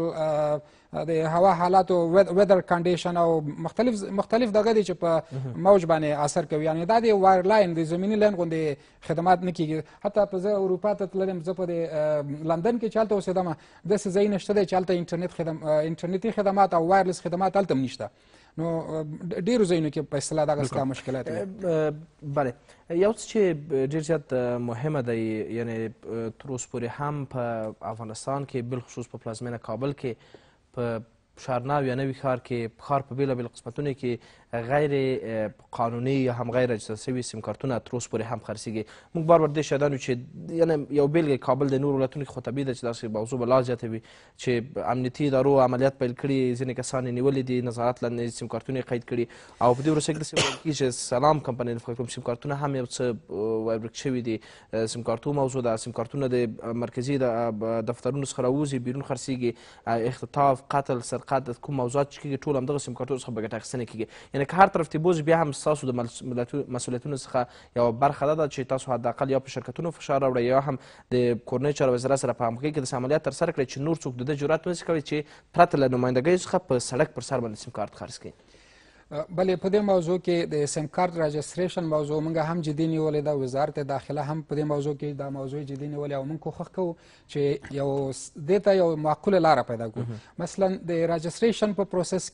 B: د هوا حالاتو ویدر کنډیشن او مختلف دغه دي چې په موج باندې اثر کوي. یعنی دا د وایر لاین د زمینی لاین غوندې خدمات نه کیږي. حتی په زه اروپا ته تللم زه په لندن کې چې هلته اوسېدم داسې ځای نشته دی چې هلته انټرنیټي خدمات او وایرلیس خدمات هلته هم نشته. نو ډیرو ځایونو کې په اصطلاح دغه ستا مشکلات وي.
A: بله یو څه چې ډېر زیات مهمه دی یعنې تر اوسه پورې هم په افغانستان کې بالخصوص په پلازمینه کابل کې په شهرنو یا نوي ښار کې ښار په بېلابېلو قسمتونو کې غیر قانوني یا هم غیر رجسټر شوي سیم کارتونه تر اوسه پورې هم خرڅېږي. موږ بار بار دې شاهدان یو چې یعنې یو بېلګې کابل د نورو ولایتونو کې خو طبیعي ده چې داسې موضوع به لا زیاته وي چې امنیتي ادارو عملیات پیل کړي ځینې کسان یې نیولي دي نظارت لاندې سیم کارتونه یې قید کړي او په دې وروسته کې داسې ویل کېږي چې سلام کمپنۍ فکر کوم سیم کارتونه هم یو څه ورک شوي دي. سیم کارتو موضوع ده سیم کارتونه د مرکزي دفترونو څخه راوځي بیرون خرڅېږي اختطاف قتل سرقت کوم موضوعات چې کېږي ټول همدغه سیم کارتونو څخه به ګټه اخیستنه کېږي. یعنې که هر طرف ته بوځي بیا هم ستاسو د مسؤلیتونو څخه یوه برخه ده چې تاسو حداقل یا په شرکتونو فشار راوړئ یا هم د کورنۍ چارو وزارت سره په همغږۍ کې داسې عملیات ترسره کړئ چې نور څوک د ده جرأت ونه شي کولی چې پرته له نمایندګیو څخه په سړک پر سر باندې سیم کارت خرڅ کړي.
B: بلې په دې موضوع کې د سیم کارت راجستریشن موضوع موږ هم جدي نیولې ده. وزارت داخله هم په دې موضوع کې دا موضوع جدي نیولې او موږ کوښښ کوو چې یو دې ته یو معقوله لاره پیدا کړو. مثلا د راجستریشن په پروسس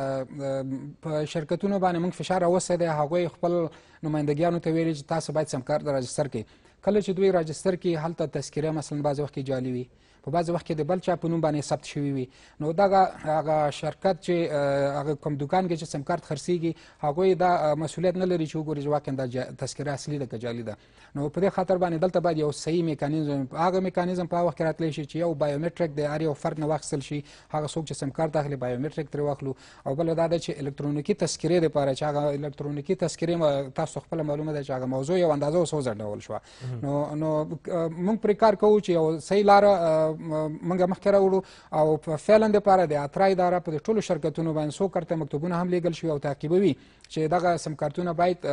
B: کې په شرکتونو باندې موږ فشار راوستی دی. هغوی خپل نمایندګیانو ته ویلي چې تاسو باید سیم کارت راجستر کړئ. کله چې دوی راجستر کړي هلته تذکیره مثلا بعضې وخت کې جعلي وي، په بعضې وخت کې د بل چا په نوم باندې ثبت شوي وي. نو دغه هغه شرکت چې هغه کوم دوکان کې چې سیم کارت خرڅېږي هغوی دا مسؤلیت نه لري چې وګوري چې واقعا دا تذکره اصلي ده که جعلي ده. نو په دې خاطر باندې دلته باید یو صحیح میکانیزم، هغه میکانیزم په هغه وخت کې راتلی شي چې یو بایومټریک د هر یو فرد نه واخیستل شي. هغه څوک چې سیم کارت اخلي بایومټریک ترې واخلو. او بله دا ده چې الکترونیکي تذکرې دپاره چې هغه الکترونیکي تذکرې تاسو خپله معلومه ده چې هغه موضوع یو اندازه اوس وځنډول شوه. نو موږ پرې کار کوو چې یو صحیح لاره موږ مخکې راوړو. او په فعلا دپاره د اترا اداره په ټولو شرکتونو باندې څو کارته مکتوبونه هم لیږل شوي او تعقیبوي چې دغه سیم کارتونه باید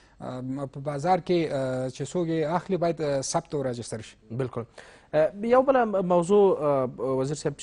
B: په بازار کې چې څوک یې اخلي باید ثبت او راجستر شي.
A: بالکل. یو بله موضوع وزیر صاحب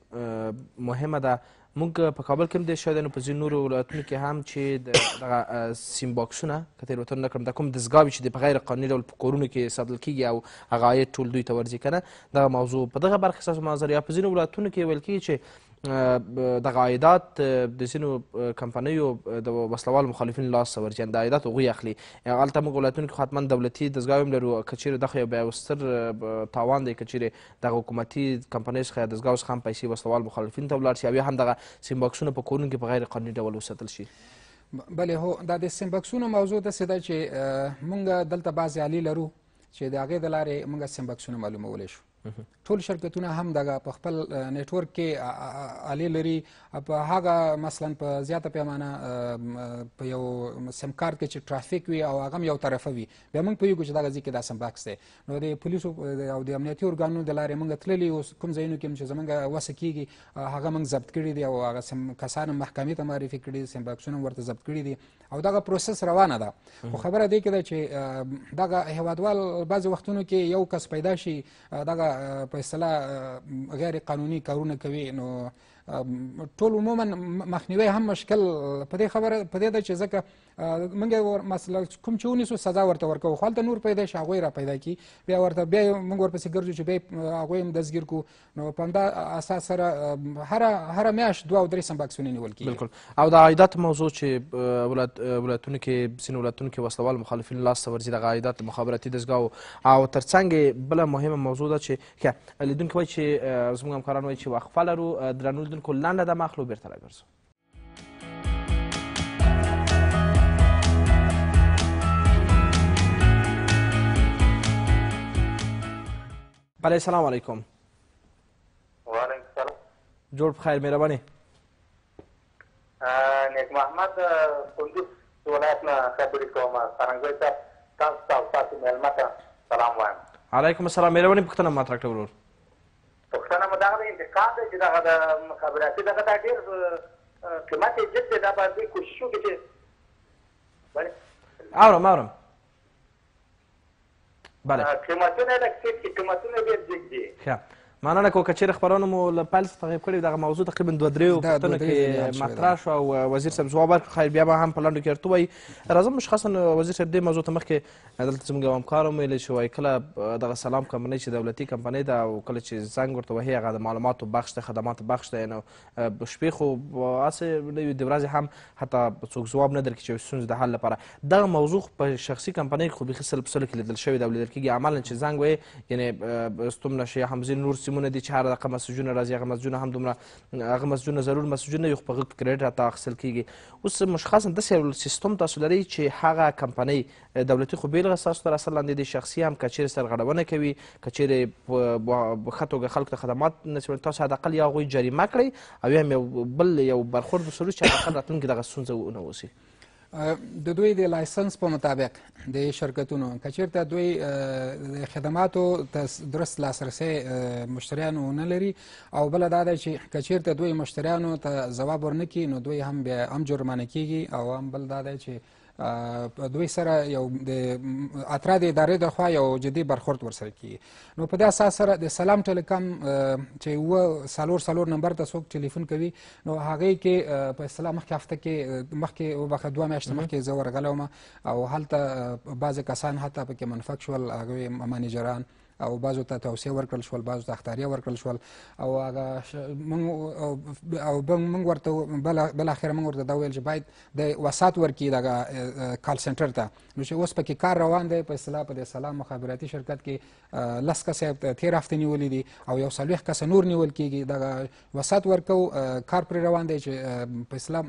A: چې مهمه ده، موږ په کابل کې هم دې شوی دی، نو په ځینو نورو ولایتونو کې هم چې دغه سیم باکسونه که تېروتنه نه کړم دا کوم دستګاوې چې د په غیر قانوني ډول په کورونو کې ساتل کېږي او هغه عاید ټول دوی ته ورځي که نه، دغه موضوع په دغه برخه ستاسو نظر یا په ځینو ولایتونو کې ویل کېږي چې دغه عایدات د ځینو کمپنیو د وسلوال مخالفینو لاس ته ورځي، د عایدات هغوی اخلي. هلته موږ ولایتونو کې خو حتما دولتي دستګاوې هم لرو، که چېرې دغه یو ستر تاوان دی که چېرې دغه حکومتي کمپنیو څخه یا دستګاو څخه هم پیسې وسلوال مخالفینو ته ولاړ شي او یا هم دغه سیم باکسونه په کورونو کې په غیر قانوني ډول وساتل شي.
B: بلې هو دا د سیم باکسونو موضوع داسې ده چې موږ دلته بعضې آلې لرو چې د هغې د لارې موږ سیم باکسونه معلومولی شو. ټول شرکتونه هم دغه په خپل نیټورک کې آلې لري. په هغه مثلا په زیاته پیمانه په یو سیم کارت کې چې ټرافیک وي او هغه هم یو طرفه وي، بیا موږ پوهېږو چې دغه ځای کې دا سیم باکس دی. نو د پولیسو او د امنیتي ارګانونو د لارې موږ تللي یو کوم ځایونو کې چې زموږ وسه کېږي هغه موږ ضبط کړي دي او هغه کسان هم محکمې ته معرفي کړي دي، سیم باکسونه هم ورته ضبط کړي دي او دغه پروسس روانه ده. خو خبره دې کې ده چې دغه هیوادوال بعضې وختونو کې یو کس پیدا شي دغه په اصطلاح غیر قانوني کارونه کوي، نو ټول عموما مخنیوی هم مشکل په دې خبره په دې ده چې ځکه موږ مثلا کوم چې ونیسو سزا ورته ورکوو، خو هلته نور پیدا شي هغوی را پیدا کړي بیا ورته بیا موږ ورپسې ګرځو چې بیا هغوی هم دستګیر کړو. نو په همدا اساس سره هره میاشت 2 او 3 سیم باکسونه نیول کېږي.
A: بالکل. او د عایدات موضوع چې ولایتونو کې ځینو ولایتونو کې وسلوال مخالفینو لاس ته ورځي دغه عایدات مخابراتي دستګاو او تر څنګ بله مهمه موضوع ده چې لیدونکي وایي چې زموږ همکاران وایي چې وقفه لرو. درنو لیدونکو لنډه دمه اخلو بیرته راګرځو. بله السلام علیکم.
D: وعلیکم السلام.
A: جوړ په خیر، مهرباني.
D: نیک محمد کندوز ولایت نه خبرې کوم. څرنګه صاحب تاسو ته او تاسو مېلمه ته سلام وایم.
A: علیکم السلام. مهرباني پوښتنه مطرح کړه ورور.
D: پوښتنه مو دغه د انتقام دی چې دغه د مخابراتي دغه دا ډېر قیمت یې جد دی. دا باید دوی کوشش وکړي چې
A: اورم بله
D: قیمتونه لږ ټیټ کړي، قیمتونه ډېر جګ دي.
A: ښه مننه کوم. که چېرې خبرونه مو له پیل څخه تعقیب کړې دغه موضوع تقریبا 2-3 پوښتنو کې مطرح شوه او وزیر صاحب ځواب ورکړ. خیر بیا به هم په لنډو کې ورته ووایي. راځم مشخصا وزیر صاحب دې موضوع ته مخکې دلته زموږ یو همکار هم ویلی چې وایي کله دغه سلام کمپنۍ چې دولتي کمپنۍ ده او کله چې زنګ ورته وهي هغه د معلوماتو بخش دی، خدماتو بخش دی، نو شپې خو هسې نه وي د ورځې هم حتی څوک ځواب نه درکړي چې ستونزې د حل لپاره. دغه موضوع په شخصي کمپنۍ کې خو بیخي سل په سلو کې لیدل شوې ده او لیدل کېږي عملا چې زنګ وایي یعنې ستومنه شي هم ځینې نور سیمونه دي چې هر دقیقه مسجونه راځي، هغه مسجونه هم دومره هغه مسجونه ضرور مسجونه وي خو په هغه کې کریډټ راته اخیستل کېږي. اوس مشخصا داسې یو سیستم تاسو لرئ چې هغه کمپنۍ دولتي خو بېلغه ستاسو تر اثر لاندې دي، شخصي هم که چېرې سرغړونه کوي، که چېرې په ښه توګه خلکو ته خدمات نصیبوي، تاسو حداقل یا هغوی جریمه کړئ او یا هم یو بل یو برخورد وسلو چې حداقل راتلونکي دغه ستونزه ونه اوسي.
B: د دوی د لایسنس په مطابق د شرکتونو که چېرته دوی د خدماتو درست لاسرسی مشتریانو نه لري او بله دا ده چې که چېرته دوی مشتریانو ته ځواب ورنکړي نو دوی هم بیا هم جرمانه کېږي او هم بل دا دی چې دوی سره یو د اترا د ادارې د خوا یو جدي برخورد ورسره کیږي. نو په دې اساس سره د سلام ټیلیکام چې څلور نمبر ته څوک ټلیفون کوي نو هغې کې په اصطلاح مخکې هفته کې مخکې 2 میاشتې مخکې زه ورغلی وم او هلته بعضې کسان حتی پکې منفق شول، هغوی منیجران او بعضو ته توصیه ورکړل شول، بعضو ته اختاریه ورکړل شول او موږ ورته بالاخره موږ ورته دا ویل چې باید د وسات ورکړي دغه کال سنټر ته. نو چې اوس پکې کار روان دی په اصطلاح په د سلام مخابراتي شرکت کې 10 کسه تېر هفته نیولي دي او یو 40 کسه نور نیول کېږي. دغه وسات ورکو کار پرې روان دی چې په اصطلاح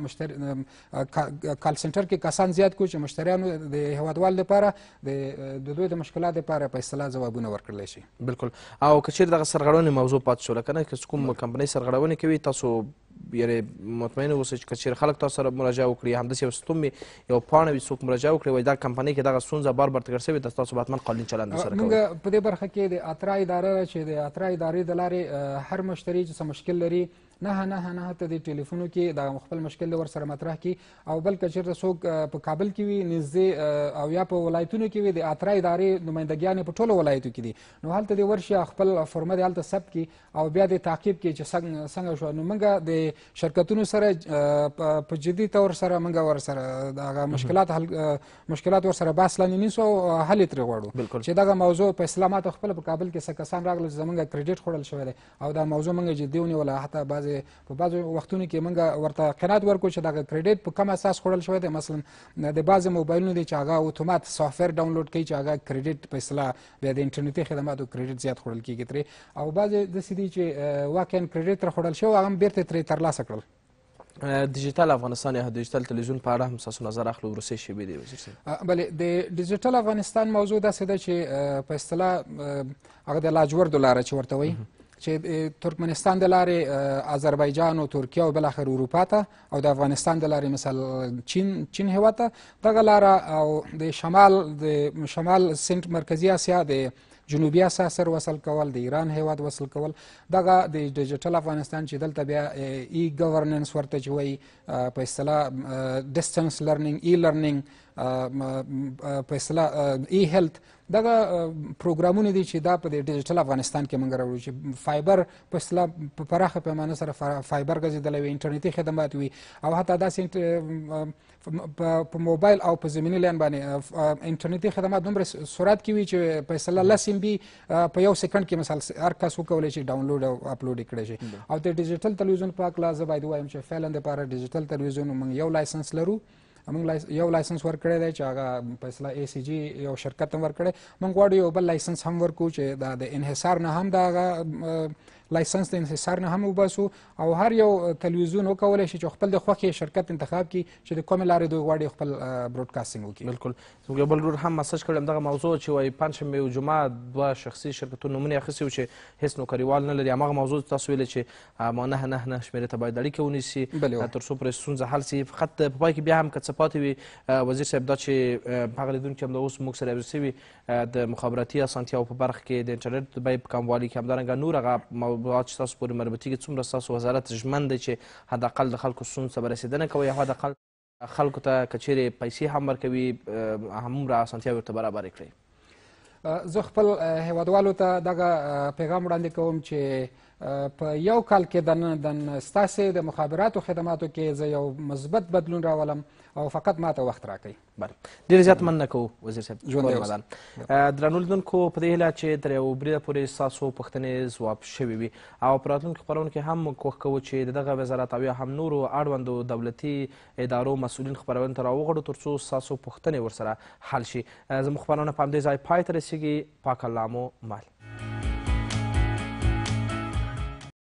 B: کال سنټر کې کسان زیات کړو چې مشتریانو د هیوادوال لپاره د دوی د مشکلات لپاره په اصطلاح ځوابونه ورکړل شي.
A: بالکل. او که چیرې دغه سرغړونې موضوع پاتې شوله که نه که کوم کمپنۍ سرغړونې کوي تاسو یعنې مطمئن اوسئ چې که چیرې خلک تاسو سره مراجعه وکړي همداسې یو ستون یو پاڼه وي څوک مراجعه وکړي وایي دا کمپنۍ کې دغه ستونزه بار تکرار شوې ده تاسو به حتما قانوني چلند ورسره کوئ.
B: موږ په دې برخه کې د اترا اداره چې د اترا ادارې د لارې هر مشتري چې څه مشکل لري 999 ته د ټلیفونو کې د خپل مشکل ورسره مطرح کړي او بل که چېرته څوک په کابل کې وي نږدې او یا په ولایتونو کې وي د اترا ادارې نمایندګیانې په ټولو ولایتو کې دي نو هلته دې ورشي خپل فرمه دې هلته ثبت کړي او بیا دې تعقیب کړي چې څنګه شو. نو موږ د شرکتونو سره په جدي طور سره موږ ورسره دغه مشکلات ورسره بحث لاندې نیسو او حل یې ترې غواړو چې دغه موضوع په اسلامات خپله په کابل کې څه کسان راغلل چې زموږ کریډیټ خوړل شوی دی او دا موضوع موږ جدي ونیوله. حتی په بعضو وختونو کې موږ ورته قناعت ورکړو چې دغه کریډیټ په کم اساس خوړل شوی دی. مثلا د بعضې موبایلونو دی چې هغه اتومات سافټویر ډاونلوډ کوي چې هغه کریډیټ په اصطلاح بیا د انټرنیټي خدماتو کریډیټ زیات خوړل کېږي ترې او بعضې داسې دي چې واقعا کریډیټ ترې خوړل شوی هغه هم بیرته ترې ترلاسه کړل.
A: ډیجیټل افغانستان یا ډیجیټل تلویزیون په اړه هم ستاسو نظر اخلو وروستۍ شیبې دی وزیر صاحب.
B: بلې د ډیجیټل افغانستان موضوع داسې ده چې په اصطلاح هغه د لاجوردو لاره چې ورته وایي چې ترکمنستان د لارې آذربایجان او ترکیه او بالاخره اروپا ته او د افغانستان د لارې مثال چین هیواد ته دغه لاره او د شمال سنت مرکزي اسیا د جنوبي اسیا سره وصل کول د ایران هیواد وصل کول دغه د ډیجیټل افغانستان چې دلته بیا ای ګورننس ورته چې وایي په اصطلاح ډسټنس لرنینګ ای لرنینګ په اصطلاح ای هیلث دغه پروګرامونه دي چې دا په ډیجیټل افغانستان کې موږ راوړو چې فایبر په اصطلاح په پراخه پیمانه سره فایبر غځېدلی وي انټرنیټي خدمات وي او حتی داسې په موبایل او په زمیني لین باندې انټرنیټي خدمات دومره سرعت کې وي چې په اصطلاح 10 MB په یو سکند کې مثال هر کس وکولی شي ډاونلوډ او اپلوډ یې کړی شي. او د ډیجیټل تلویزیون په هکله زه باید ووایم چې فعلا دپاره ډیجیټل تلویزیون موږ یو لایسنس لرو موږ یو لایسنس ورکړی دی چې هغه په اصطلاح ACG یو شرکت هم ورکړی. موږ غواړو یو بل لایسنس هم ورکړو چې دا د انحصار نه هم د هغه لایسنس د انحصار نه هم وباسو او هر یو تلویزیون وکولی شي چې خپل د خوښې شرکت انتخاب کړي چې د کومې لارې دوی غواړي خپل براډکاسټینګ وکړي.
A: بالکل. زموږ یو بل ورور هم مسج کړی همدغه موضوع چې وایي پنجشنبې او جمعه 2 شخصي شرکتونو نومونه یې اخیستي وو چې هېڅ نوکریوال نه لري. هماغه موضوع تاسو ویلې چې ما 999 شمېرې ته باید اړیکه ونیسي تر څو پورې ستونزه حل سي. فقط په پای کې بیا هم که څه پاتې وي وزیر صاحب دا چې هغه لیدونکي هم د اوس موږ سره یو شوي د مخابراتي اسانتیاو په برخه کې د انټرنیټ د بیې په کموالي کې همدارنګه نور هغه موضوعات چې تاسو پورې مربوطېږي څومره ستاسو وزارت ژمن دی چې حداقل د خلکو ستونزو ته به رسېدنه کوي یا حداقل خلکو ته که چیرې پیسې هم ورکوي همومره اسانتیاوې ورته برابرې کړئ.
B: زه خپل هیوادوالو ته دغه پیغام وړاندې کوم چې په یو کال کې ستاسې د مخابراتو خدماتو کې زه یو مثبت بدلون راولم او فقط ماته وخت راکوئ.
A: ډېر زیات مننه کوو وزیر صاحب. درنو لیدونکو په دې هیله چې تر یو بریده پورې ستاسو پوښتنې ځواب شوې وي او په راتلونکي خپرونو کې هم موږ کوښښ کوو چې د دغه وزارت او یا هم نورو اړوندو دولتي ادارو مسؤلین خپرونې ته راوغواړو تر څو ستاسو پوښتنې ورسره حل شي. زموږ خپرونه په همدې ځای پای ته رسېږي. پاک الله مو مال.